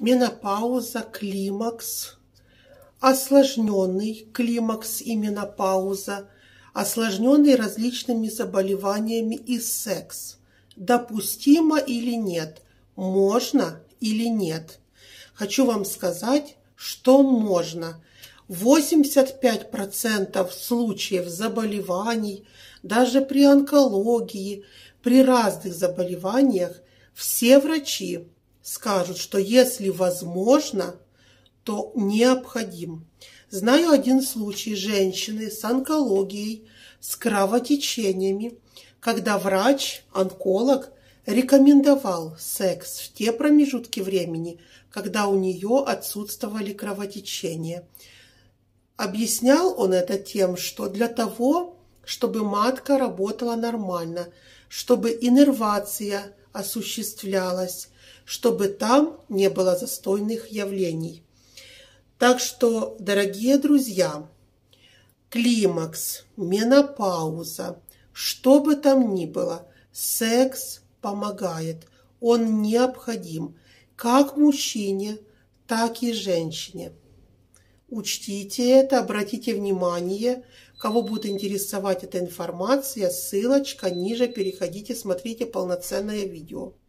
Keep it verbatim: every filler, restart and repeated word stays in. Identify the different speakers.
Speaker 1: менопауза, климакс, осложненный климакс и менопауза, осложненный различными заболеваниями и секс. Допустимо или нет? Можно или нет? Хочу вам сказать, что можно. восемьдесят пять процентов случаев заболеваний, даже при онкологии, при разных заболеваниях, все врачи скажут, что если возможно, то необходим. Знаю один случай женщины с онкологией, с кровотечениями, когда врач-онколог рекомендовал секс в те промежутки времени, когда у нее отсутствовали кровотечения. Объяснял он это тем, что для того, чтобы матка работала нормально, чтобы иннервация осуществлялась, чтобы там не было застойных явлений. Так что, дорогие друзья, климакс, менопауза, что бы там ни было, секс помогает, он необходим как мужчине, так и женщине. Учтите это, обратите внимание, кого будет интересовать эта информация, ссылочка ниже, переходите, смотрите полноценное видео.